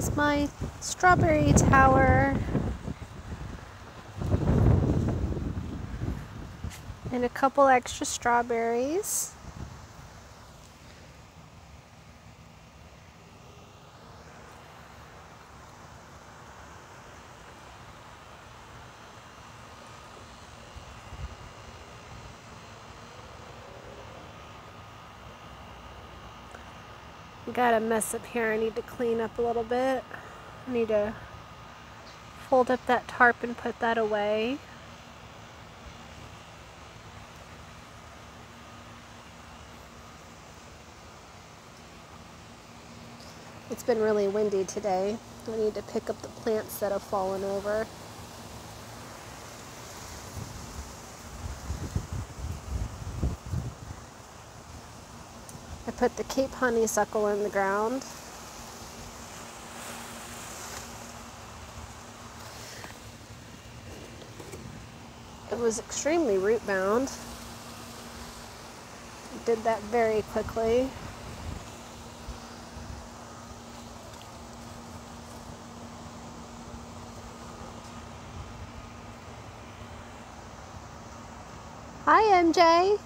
is my strawberry tower. And a couple extra strawberries. Got a mess up here I need to clean up a little bit. I need to fold up that tarp and put that away. It's been really windy today. I need to pick up the plants that have fallen over. I put the Cape honeysuckle in the ground. It was extremely root bound. Did that very quickly. Hi, MJ.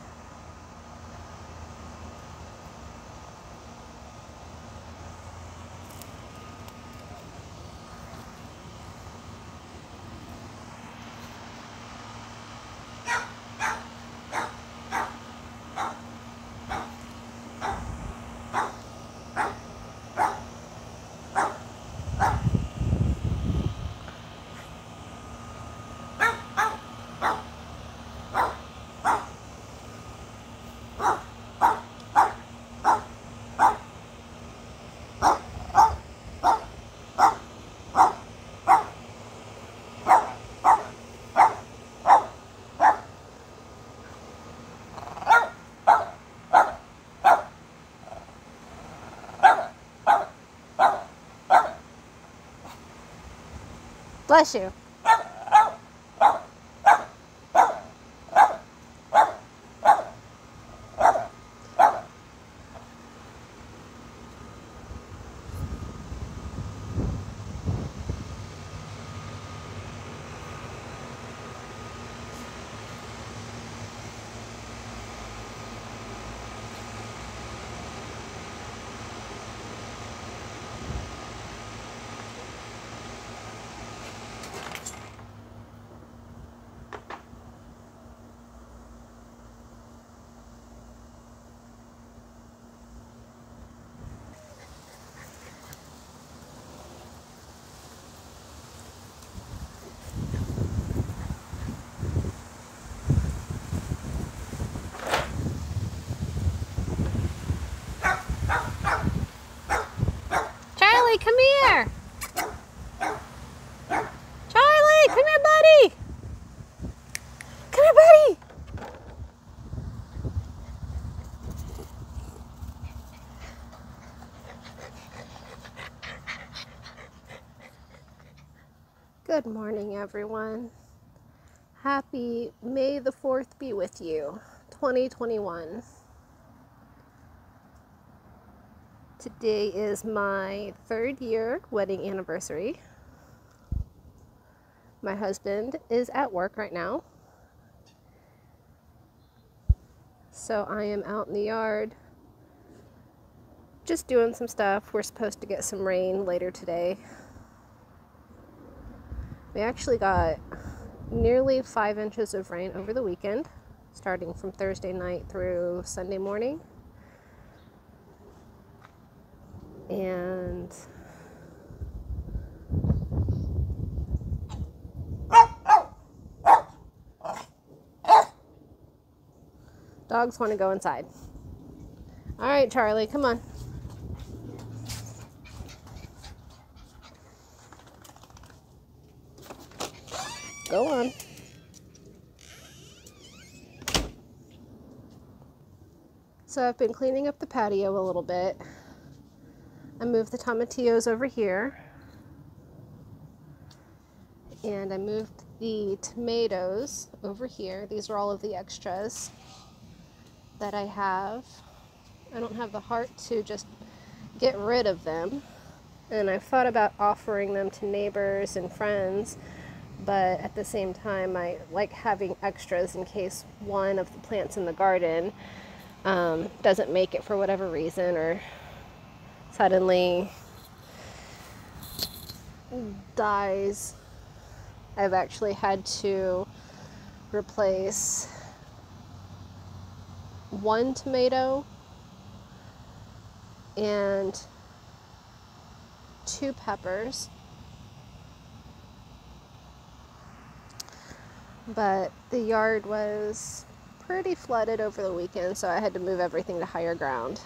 Bless you. Charlie, come here. Charlie, come here, buddy. Come here, buddy. Good morning, everyone. Happy May the 4th be with you, 2021. Today is my 3rd year wedding anniversary. My husband is at work right now, so I am out in the yard just doing some stuff. We're supposed to get some rain later today. We actually got nearly 5 inches of rain over the weekend, starting from Thursday night through Sunday morning. And dogs want to go inside. All right, Charlie, come on. Go on. So I've been cleaning up the patio a little bit. I moved the tomatillos over here. And I moved the tomatoes over here. These are all of the extras that I have. I don't have the heart to just get rid of them. And I've thought about offering them to neighbors and friends, but at the same time, I like having extras in case one of the plants in the garden doesn't make it for whatever reason, or suddenly dies. I've actually had to replace one tomato and 2 peppers, but the yard was pretty flooded over the weekend, so I had to move everything to higher ground.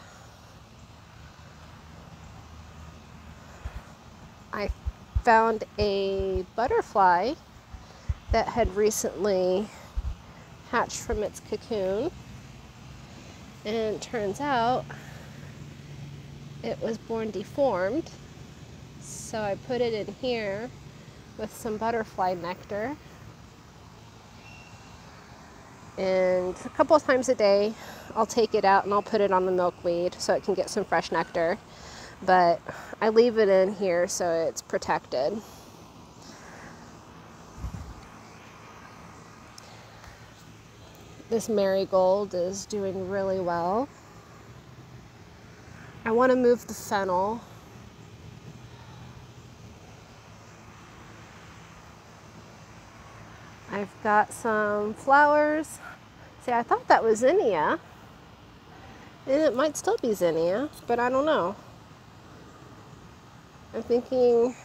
I found a butterfly that had recently hatched from its cocoon, and it turns out it was born deformed. So I put it in here with some butterfly nectar, and a couple of times a day I'll take it out and I'll put it on the milkweed so it can get some fresh nectar, but I leave it in here so it's protected. This marigold is doing really well. I want to move the fennel. I've got some flowers. See, I thought that was zinnia. And it might still be zinnia, but I don't know. I'm thinking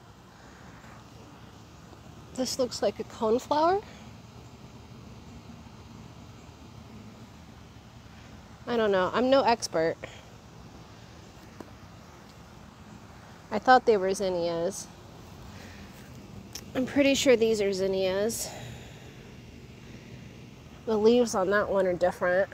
this looks like a coneflower. I don't know. I'm no expert. I thought they were zinnias. I'm pretty sure these are zinnias. The leaves on that one are different.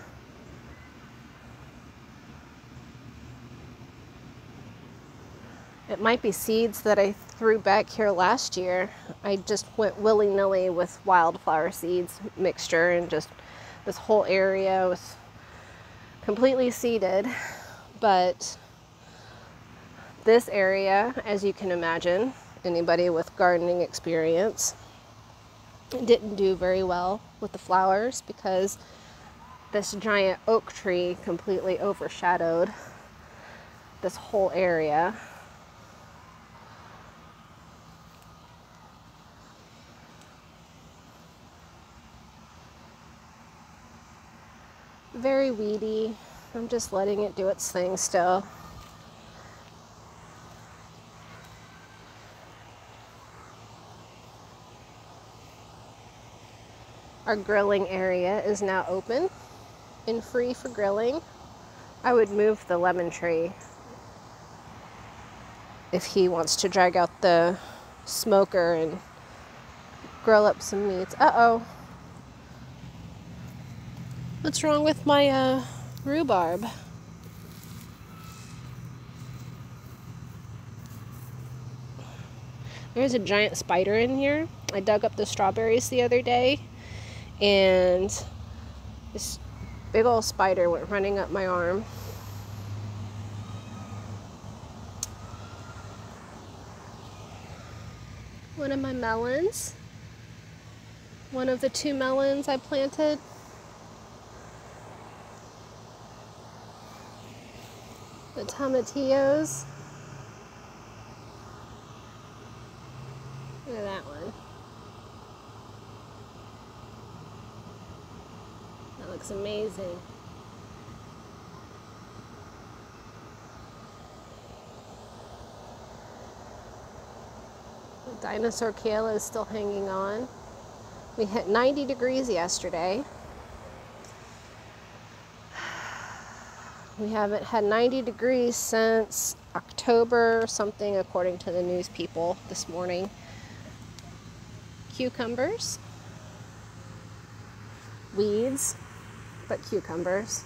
It might be seeds that I threw back here last year. I just went willy-nilly with wildflower seeds mixture, and just this whole area was completely seeded. But this area, as you can imagine, anybody with gardening experience, didn't do very well with the flowers because this giant oak tree completely overshadowed this whole area. Very weedy. I'm just letting it do its thing still. Our grilling area is now open and free for grilling. I would move the lemon tree if he wants to drag out the smoker and grill up some meats. Uh-oh. What's wrong with my rhubarb? There's a giant spider in here. I dug up the strawberries the other day, and this big old spider went running up my arm. One of my melons. One of the 2 melons I planted. The tomatillos. Look at that one. That looks amazing. The dinosaur kale is still hanging on. We hit 90 degrees yesterday. We haven't had 90 degrees since October or something, according to the news people this morning. Cucumbers. Weeds, but cucumbers.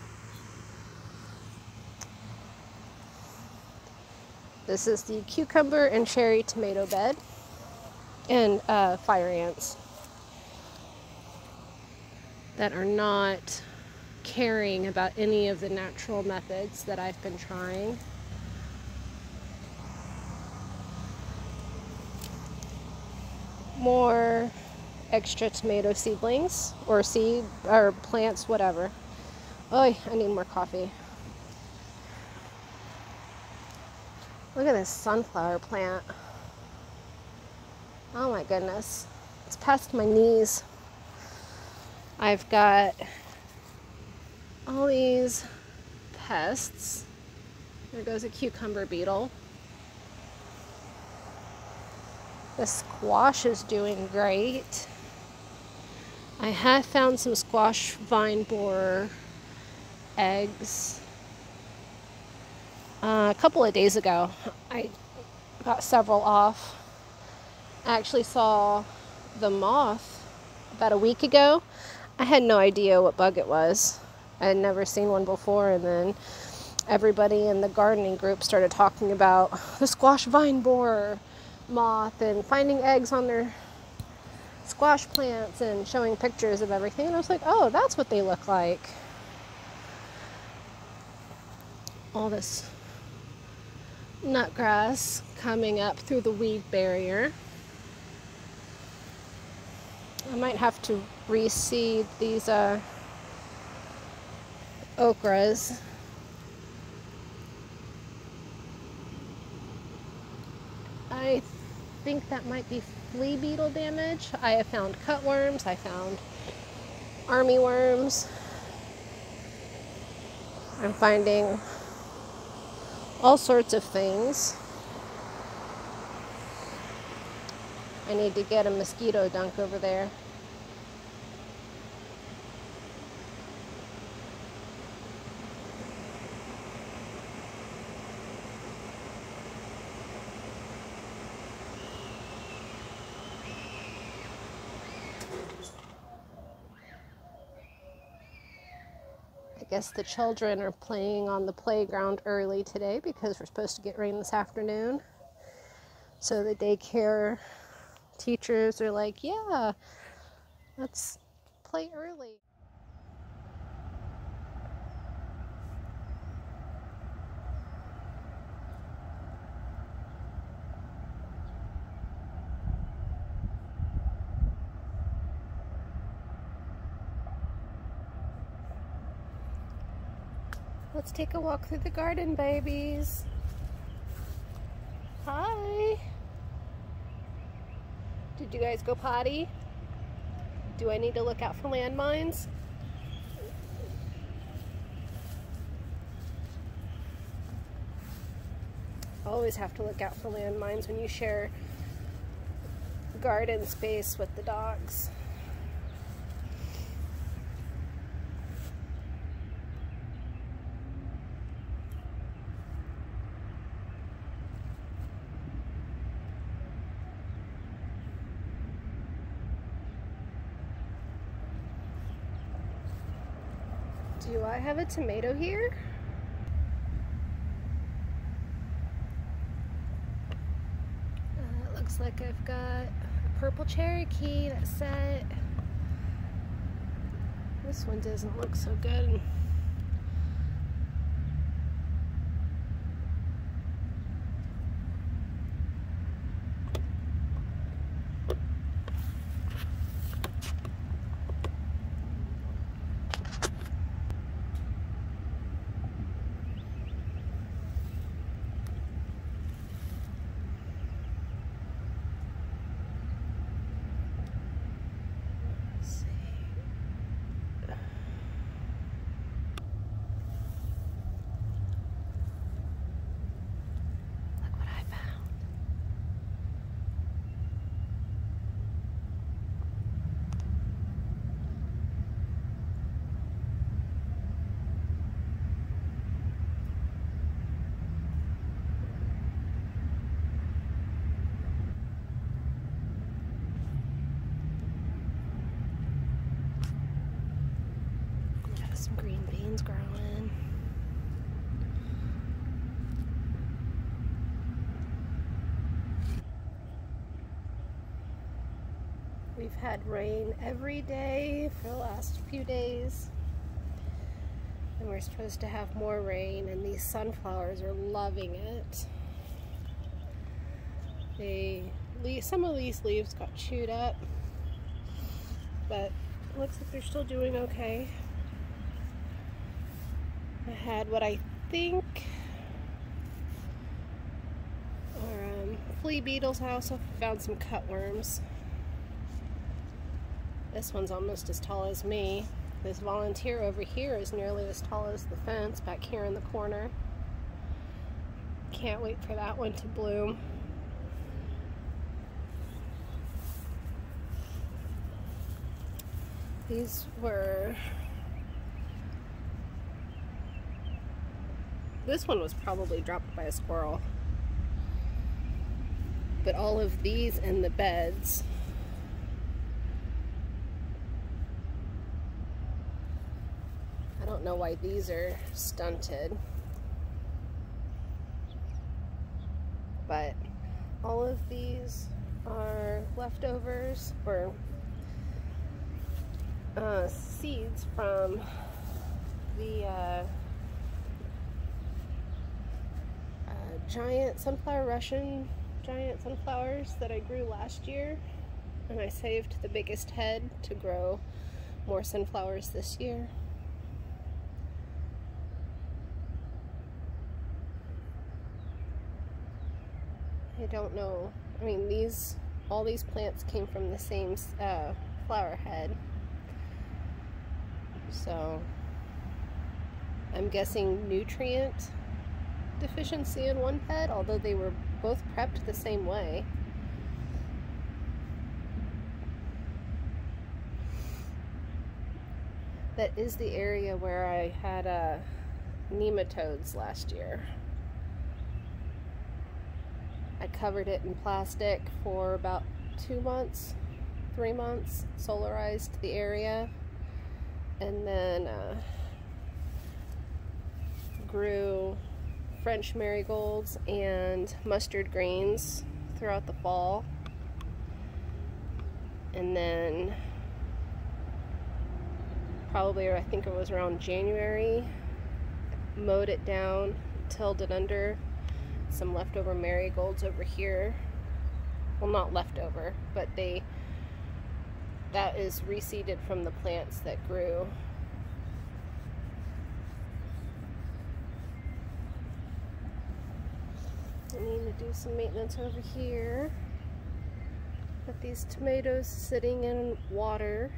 This is the cucumber and cherry tomato bed. And fire ants that are not caring about any of the natural methods that I've been trying. more extra tomato seedlings or plants, whatever. Oh, I need more coffee. Look at this sunflower plant. Oh my goodness. It's past my knees. I've got all these pests. There goes a cucumber beetle. The squash is doing great. I have found some squash vine borer eggs. A couple of days ago, I got several off. I actually saw the moth about a week ago. I had no idea what bug it was. I had never seen one before, and then everybody in the gardening group started talking about the squash vine borer moth and finding eggs on their squash plants and showing pictures of everything. And I was like, oh, that's what they look like. All this nutgrass coming up through the weed barrier. I might have to reseed these okras. I think that might be flea beetle damage. I have found cutworms, I found army worms. I'm finding all sorts of things. I need to get a mosquito dunk over there. I guess the children are playing on the playground early today because we're supposed to get rain this afternoon. So the daycare teachers are like, yeah, let's play early. Let's take a walk through the garden, babies. Hi. Did you guys go potty? Do I need to look out for landmines? Always have to look out for landmines when you share garden space with the dogs. Do I have a tomato here? It looks like I've got a purple Cherokee that's set. This one doesn't look so good. Some green beans growing. We've had rain every day for the last few days, and we're supposed to have more rain, and these sunflowers are loving it. They some of these leaves got chewed up, but it looks like they're still doing okay. I had what I think are flea beetles. I also found some cutworms. This one's almost as tall as me. This volunteer over here is nearly as tall as the fence back here in the corner. Can't wait for that one to bloom. These were... This one was probably dropped by a squirrel. But all of these in the beds I don't know why these are stunted, but all of these are leftovers or seeds from the Russian giant sunflowers that I grew last year, and I saved the biggest head to grow more sunflowers this year. I don't know. I mean, all these plants came from the same flower head. So I'm guessing nutrient deficiency in one bed, although they were both prepped the same way. That is the area where I had nematodes last year. I covered it in plastic for about 2 months, 3 months, solarized the area, and then grew French marigolds and mustard greens throughout the fall. And then probably, I think it was around January, mowed it down, tilled it under some leftover marigolds over here. Well, not leftover, but that is reseeded from the plants that grew. I need to do some maintenance over here. Got these tomatoes sitting in water.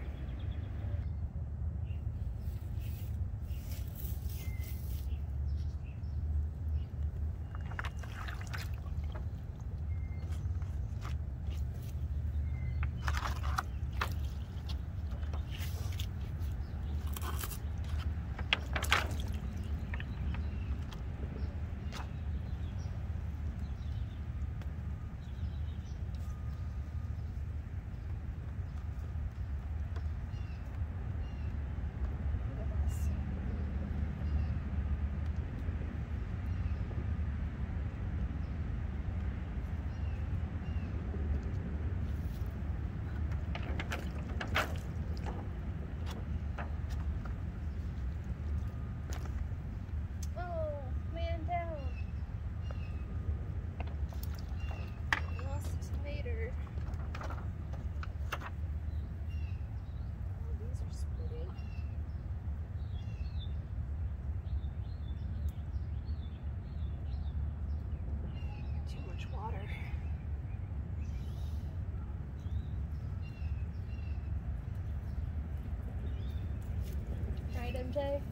Water. Right, MJ?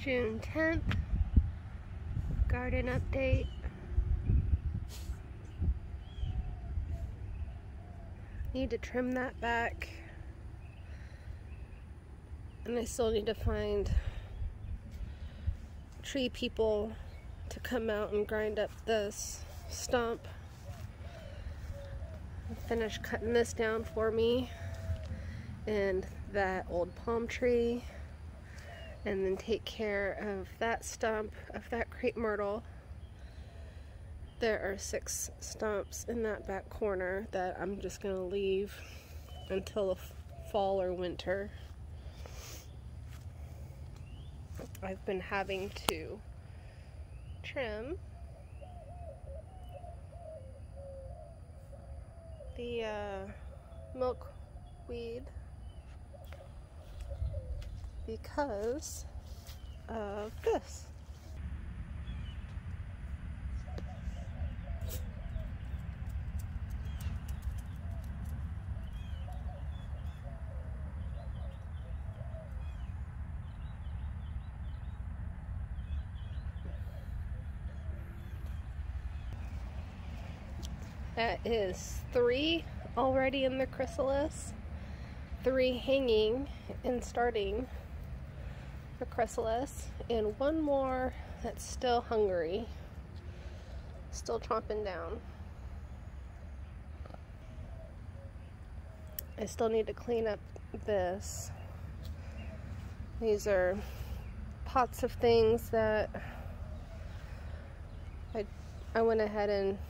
June 10th, garden update. Need to trim that back, and I still need to find tree people to come out and grind up this stump. Finish cutting this down for me and that old palm tree, and then take care of that stump of that crepe myrtle. There are 6 stumps in that back corner that I'm just going to leave until the fall or winter. I've been having to trim the milkweed because of this. That is 3 already in the chrysalis, 3 hanging and starting the chrysalis, and 1 more that's still hungry, still chomping down. I still need to clean up this. These are pots of things that I went ahead and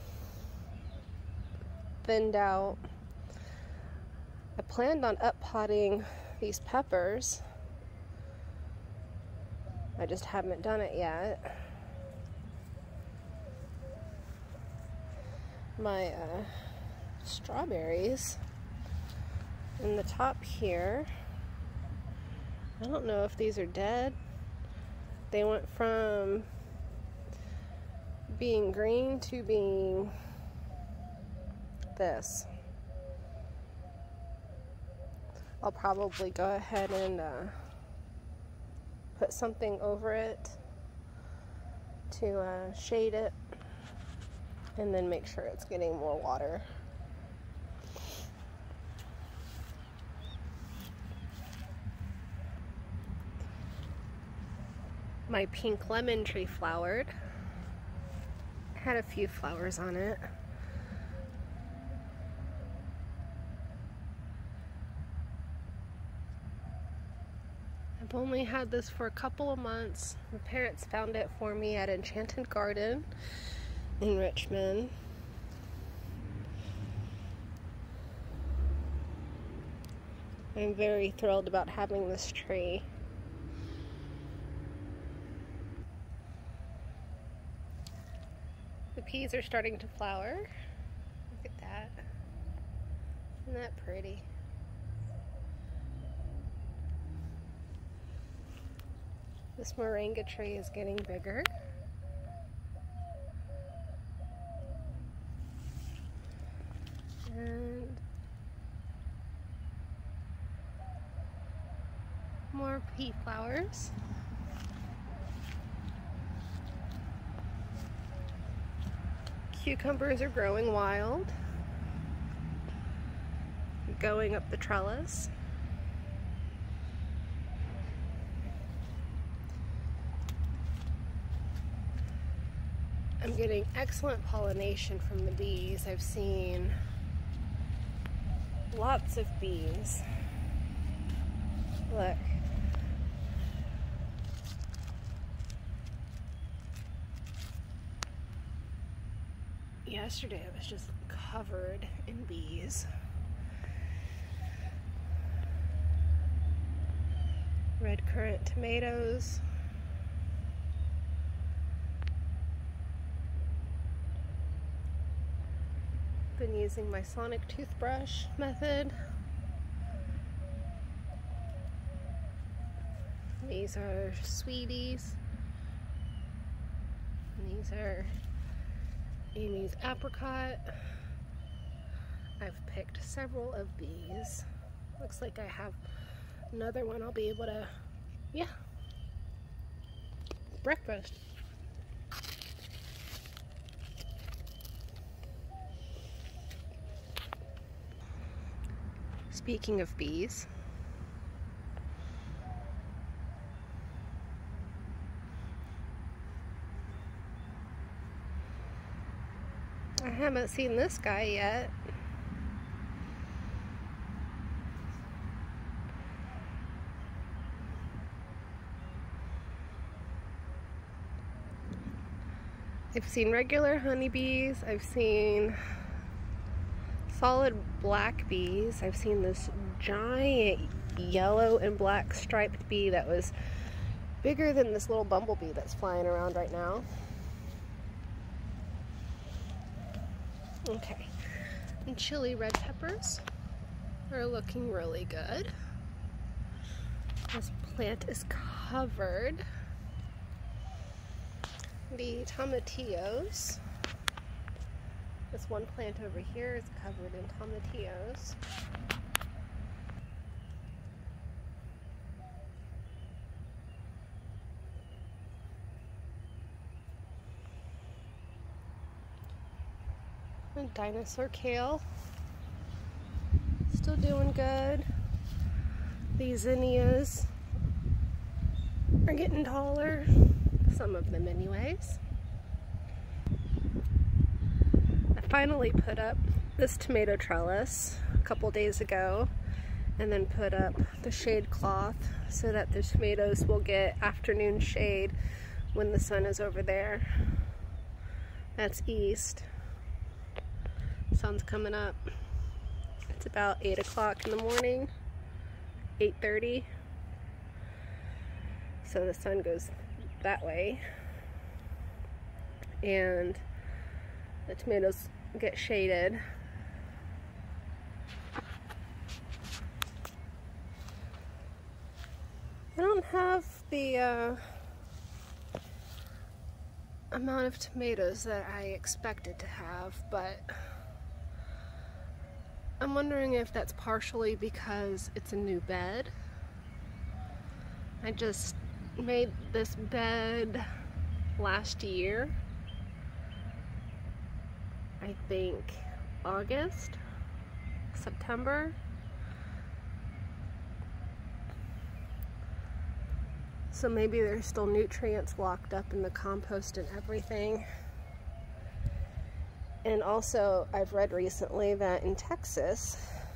thinned out. I planned on up-potting these peppers. I just haven't done it yet. My strawberries in the top here, I don't know if these are dead. They went from being green to being this. I'll probably go ahead and put something over it to shade it, and then make sure it's getting more water. My pink lemon tree flowered. Had a few flowers on it. I've only had this for a couple of months. My parents found it for me at Enchanted Garden in Richmond. I'm very thrilled about having this tree. The peas are starting to flower. Look at that. Isn't that pretty? This moringa tree is getting bigger. And more pea flowers. Cucumbers are growing wild, going up the trellis. I'm getting excellent pollination from the bees. I've seen lots of bees. Look. Yesterday I was just covered in bees. Red currant tomatoes. Been using my sonic toothbrush method. These are sweeties. And these are Amy's apricot. I've picked several of these. Looks like I have another one I'll be able to, yeah. breakfast. Speaking of bees, I haven't seen this guy yet. I've seen regular honeybees, I've seen solid black bees, I've seen this giant yellow and black striped bee that was bigger than this little bumblebee that's flying around right now. Okay, and chili red peppers are looking really good. This plant is covered. The tomatillos, this one plant over here is covered in tomatillos. And dinosaur kale, still doing good. These zinnias are getting taller. Some of them anyways. I finally put up this tomato trellis a couple days ago and then put up the shade cloth so that the tomatoes will get afternoon shade when the sun is over there. That's east. Sun's coming up. It's about 8 o'clock in the morning, 8:30. So the sun goes that way and the tomatoes get shaded. I don't have the amount of tomatoes that I expected to have, but I'm wondering if that's partially because it's a new bed. I just made this bed last year, I think August, September. So maybe there's still nutrients locked up in the compost and everything. And also, I've read recently that in Texas,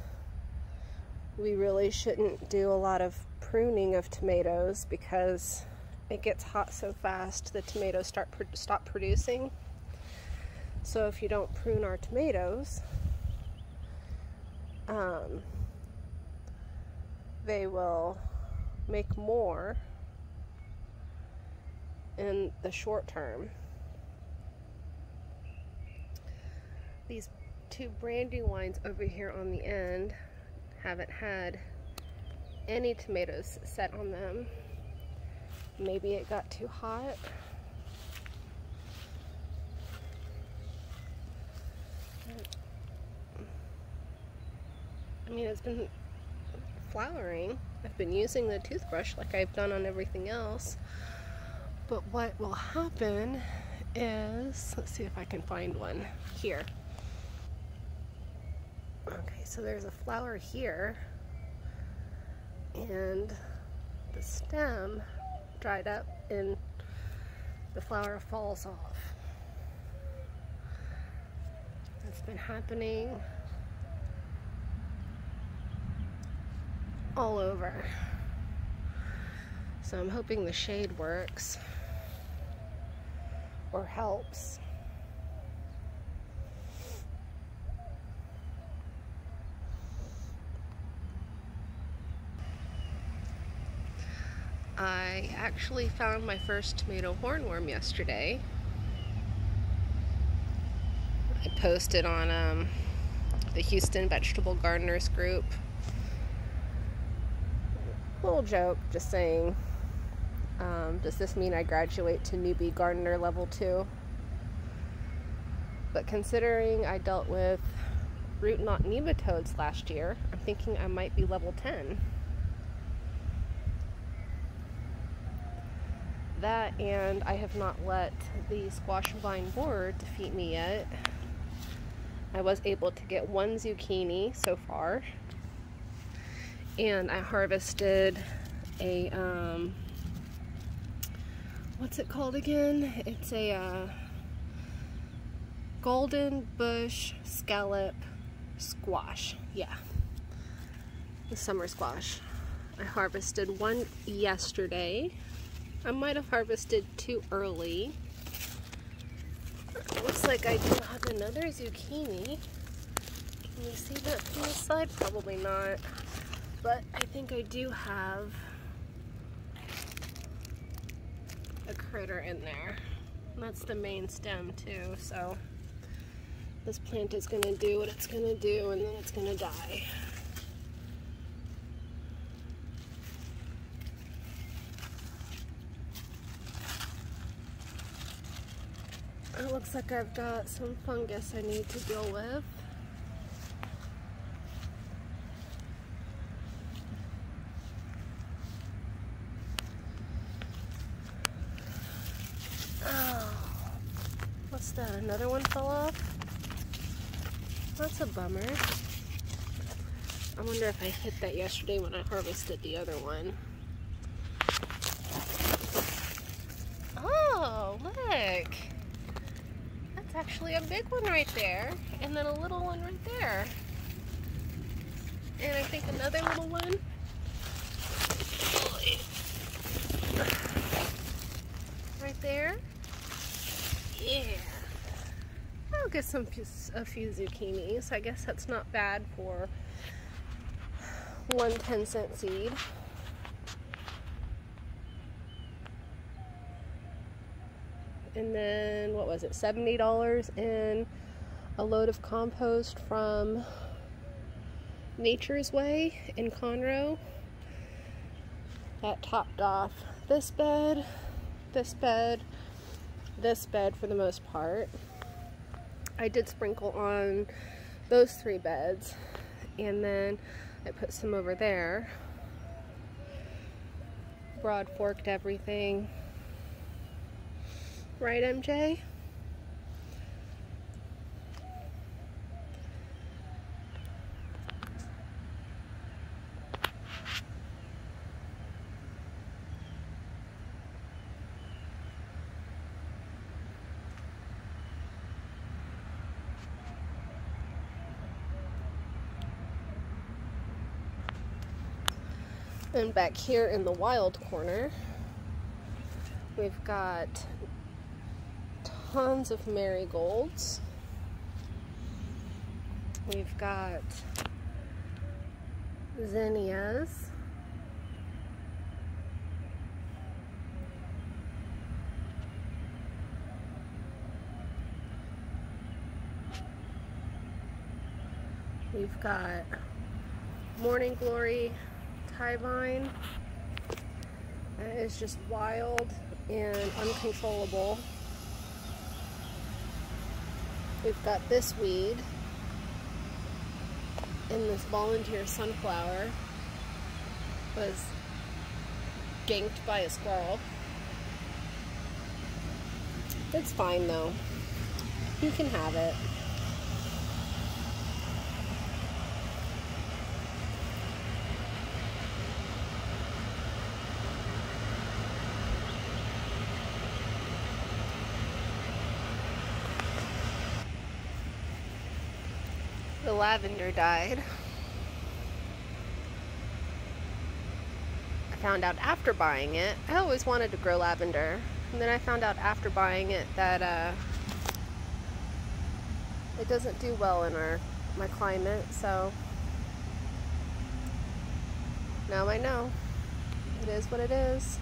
we really shouldn't do a lot of pruning of tomatoes because it gets hot so fast the tomatoes stop producing. So if you don't prune our tomatoes, they will make more in the short term. These two brand new wines over here on the end haven't had any tomatoes set on them. Maybe it got too hot. I mean, it's been flowering. I've been using the toothbrush like I've done on everything else. But what will happen is, let's see if I can find one here. Okay, so there's a flower here, and the stem dried up and the flower falls off. That's been happening all over. So I'm hoping the shade works or helps. I actually found my first tomato hornworm yesterday. I posted on the Houston Vegetable Gardeners group. Little joke, just saying, does this mean I graduate to Newbie Gardener level 2? But considering I dealt with root knot nematodes last year, I'm thinking I might be level 10. That, and I have not let the squash vine borer defeat me yet. I was able to get one zucchini so far, and I harvested a what's it called again? It's a golden bush scallop squash. Yeah, the summer squash. I harvested one yesterday. I might have harvested too early. Looks like I do have another zucchini. Can you see that from the side? Probably not. But I think I do have a critter in there. And that's the main stem too, so this plant is going to do what it's going to do, and then it's going to die. It looks like I've got some fungus I need to deal with. Oh, what's that? Another one fell off? That's a bummer. I wonder if I hit that yesterday when I harvested the other one. Oh, look! That's actually a big one right there, and then a little one right there. And I think another little one. Right there. Yeah. I'll get a few zucchinis. I guess that's not bad for one 10-cent seed. And then, what was it, $70 in a load of compost from Nature's Way in Conroe. That topped off this bed, this bed, this bed for the most part. I did sprinkle on those 3 beds, and then I put some over there. Broad forked everything. Right, MJ? And back here in the wild corner, we've got tons of marigolds. We've got zinnias. We've got morning glory tie vine. That is just wild and uncontrollable. We've got this weed and this volunteer sunflower was ganked by a squirrel. It's fine though. You can have it. The lavender died. I found out after buying it. I always wanted to grow lavender, and then I found out after buying it that it doesn't do well in my climate, so now I know. It is what it is.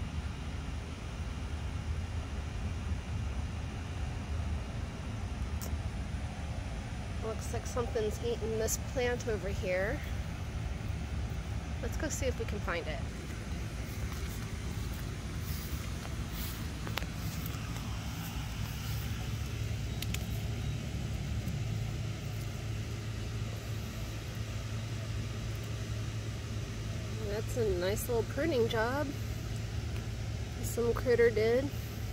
Looks like something's eating this plant over here. Let's go see if we can find it. That's a nice little pruning job. some critter did.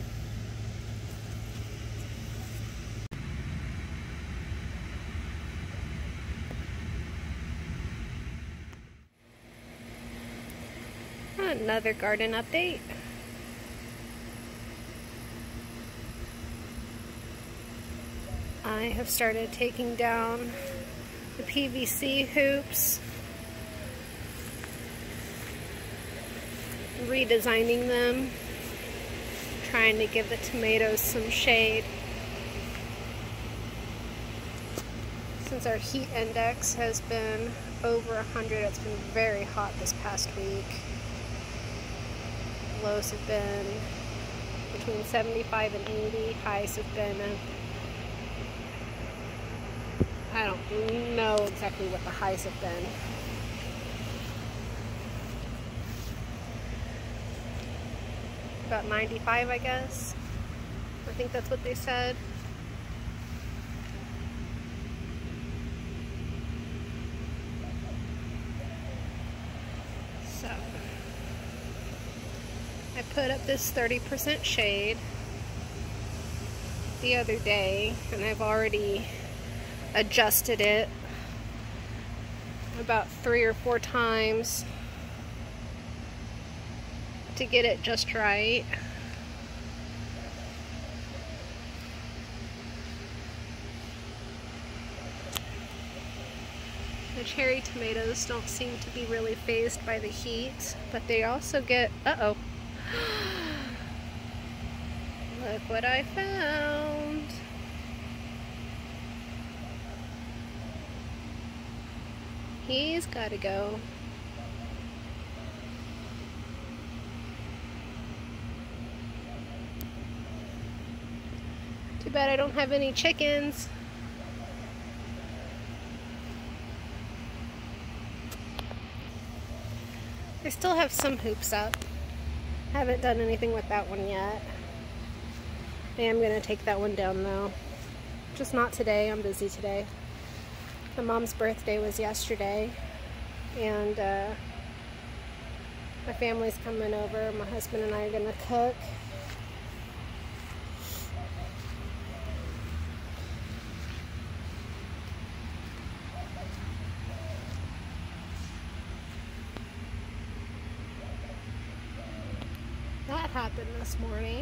Another garden update. I have started taking down the PVC hoops, redesigning them, trying to give the tomatoes some shade. Since our heat index has been over 100, it's been very hot this past week. Lows have been between 75 and 80. Highs have been, I don't know exactly what the highs have been. About 95, I guess. I think that's what they said. So, I put up this 30% shade the other day, and I've already adjusted it about 3 or 4 times to get it just right. The cherry tomatoes don't seem to be really fazed by the heat, but they also get, uh-oh. Look what I found. He's gotta go. Too bad I don't have any chickens. I still have some hoops up. Haven't done anything with that one yet. I am gonna take that one down though. Just not today, I'm busy today. My mom's birthday was yesterday, and my family's coming over. My husband and I are gonna cook. That happened this morning.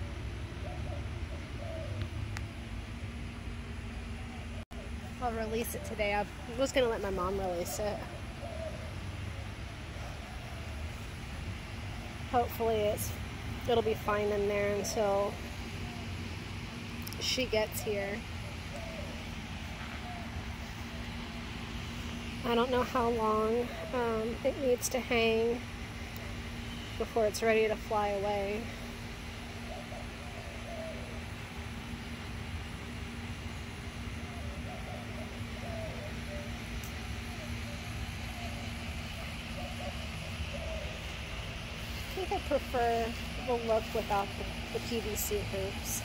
I'll release it today. I was going to let my mom release it. Hopefully it'll be fine in there until she gets here. I don't know how long it needs to hang before it's ready to fly away. I think I prefer the look without the PVC hoops.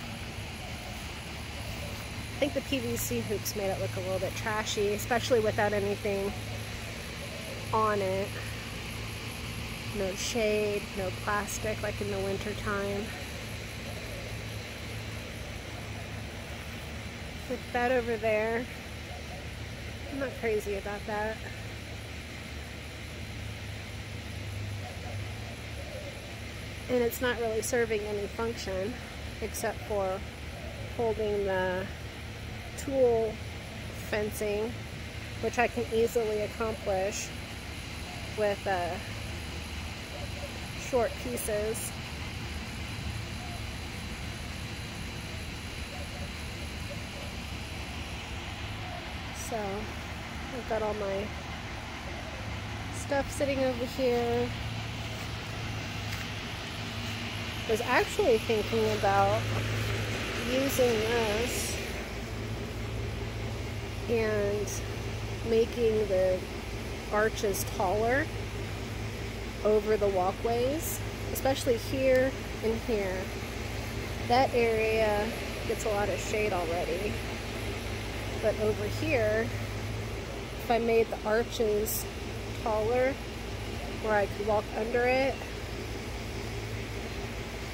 I think the PVC hoops made it look a little bit trashy, especially without anything on it. No shade, no plastic like in the winter time. With that over there, I'm not crazy about that. And it's not really serving any function except for holding the tool fencing, which I can easily accomplish with short pieces. So I've got all my stuff sitting over here. I was actually thinking about using this and making the arches taller over the walkways, especially here and here. That area gets a lot of shade already, but over here, if I made the arches taller where I could walk under it,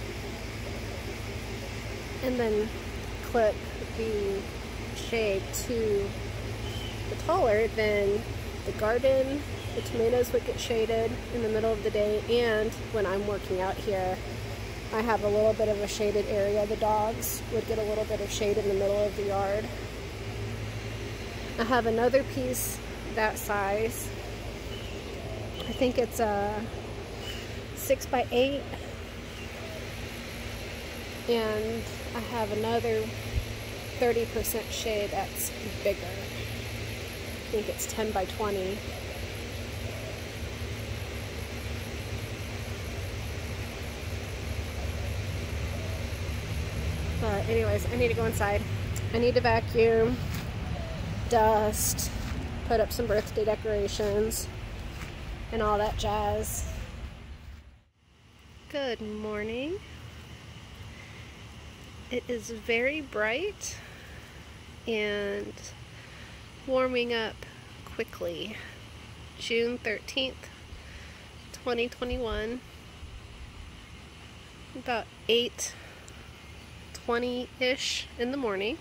and then clip the shade to the taller, then the garden, the tomatoes would get shaded in the middle of the day, and when I'm working out here, I have a little bit of a shaded area. The dogs would get a little bit of shade in the middle of the yard. I have another piece that size. I think it's a 6 by 8, and I have another 30% shade that's bigger. I think it's 10 by 20. But anyways, I need to go inside. I need to vacuum, dust, put up some birthday decorations, and all that jazz. Good morning. It is very bright and warming up quickly. June 13th, 2021. About 8:20-ish in the morning.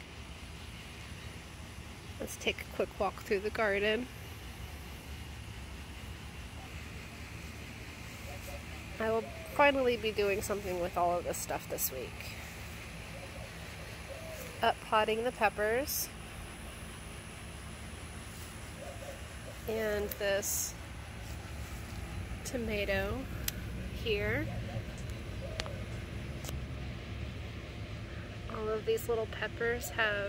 Let's take a quick walk through the garden. I will finally be doing something with all of this stuff this week. Up potting the peppers. And this tomato here. All of these little peppers have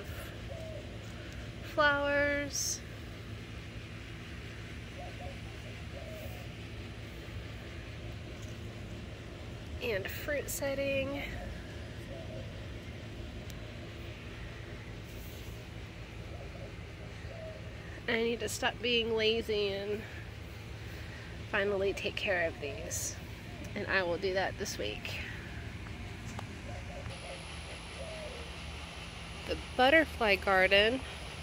flowers. And fruit setting. I need to stop being lazy and finally take care of these. And I will do that this week. The butterfly garden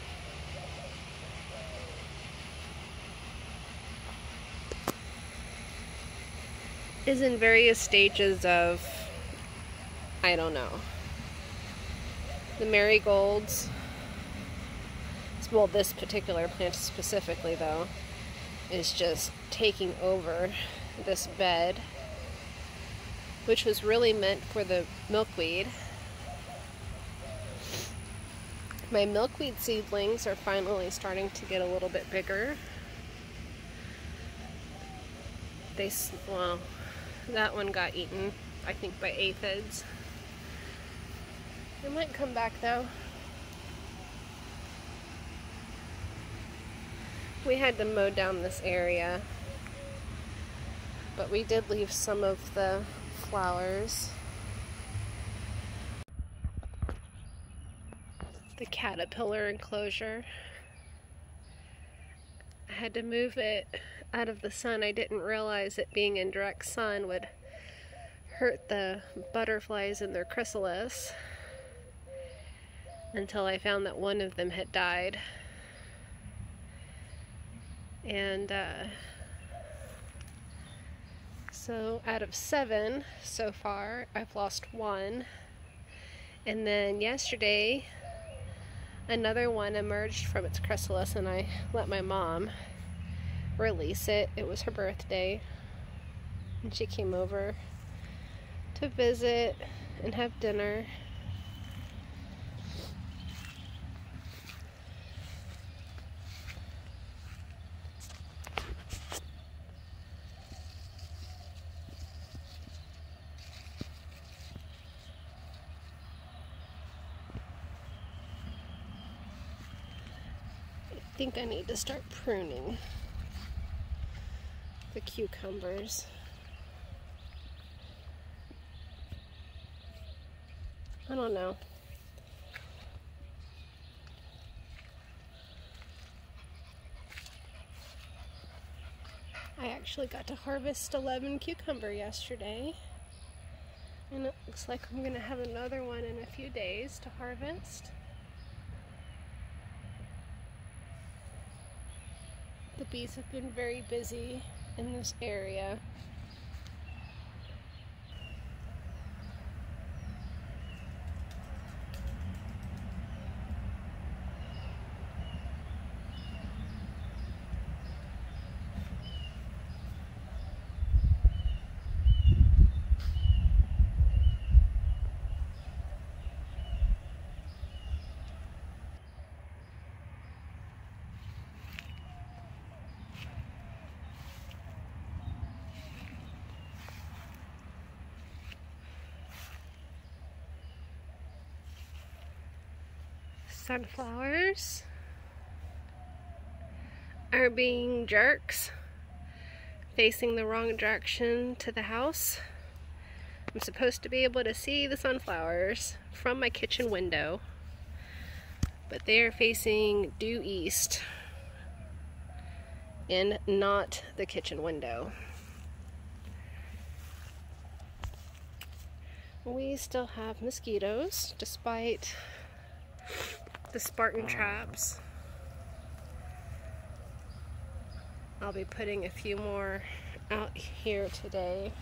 is in various stages of, I don't know. The marigolds, well, this particular plant specifically though, is just taking over this bed, which was really meant for the milkweed. My milkweed seedlings are finally starting to get a little bit bigger. Well, that one got eaten, I think, by aphids. It might come back though. We had to mow down this area, but we did leave some of the flowers. The caterpillar enclosure. I had to move it out of the sun. I didn't realize it being in direct sun would hurt the butterflies in their chrysalis until I found that one of them had died. And so out of 7 so far, I've lost 1. And then yesterday, another one emerged from its chrysalis, and I let my mom release it. It was her birthday, and she came over to visit and have dinner. I think I need to start pruning the cucumbers. I don't know. I actually got to harvest 11 cucumber yesterday, and it looks like I'm gonna have another one in a few days to harvest. The bees have been very busy in this area. Sunflowers are being jerks, facing the wrong direction to the house. I'm supposed to be able to see the sunflowers from my kitchen window, but they are facing due east and not the kitchen window. We still have mosquitoes despite the Spartan traps. I'll be putting a few more out here today.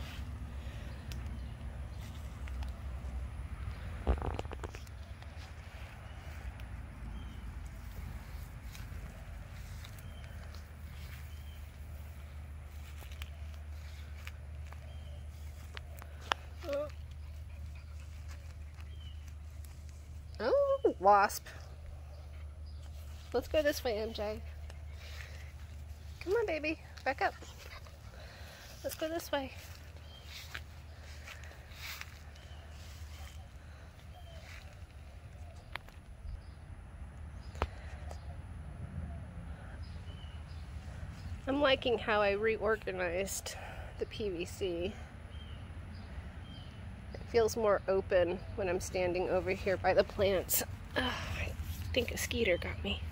Oh, wasp. Let's go this way, MJ. Come on, baby. Back up. Let's go this way. I'm liking how I reorganized the PVC. It feels more open when I'm standing over here by the plants. I think a skeeter got me.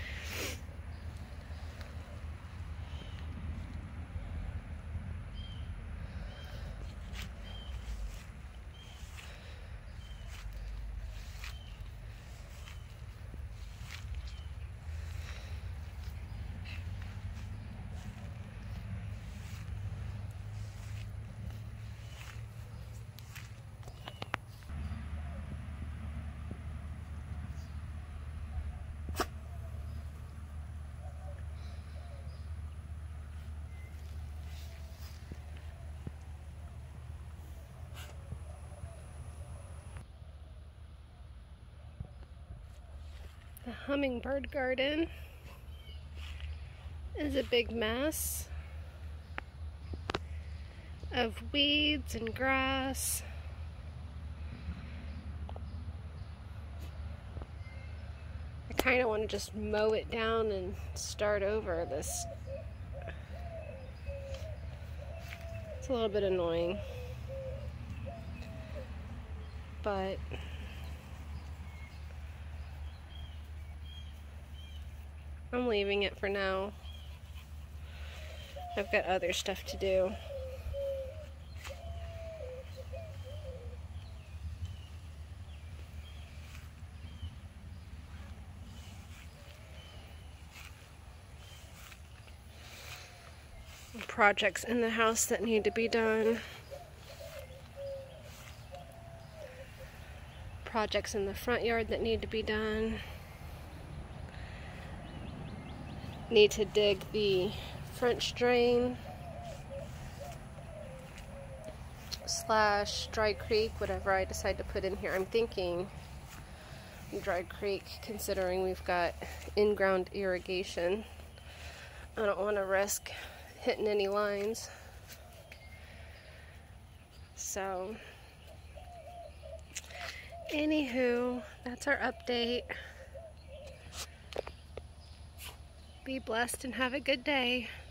The hummingbird garden is a big mess of weeds and grass. I kind of want to just mow it down and start over this. It's a little bit annoying, but I'm leaving it for now. I've got other stuff to do. Projects in the house that need to be done. Projects in the front yard that need to be done. Need to dig the French drain / Dry Creek, whatever I decide to put in here. I'm thinking Dry Creek, considering we've got in-ground irrigation. I don't want to risk hitting any lines. So, anywho, that's our update. Be blessed and have a good day.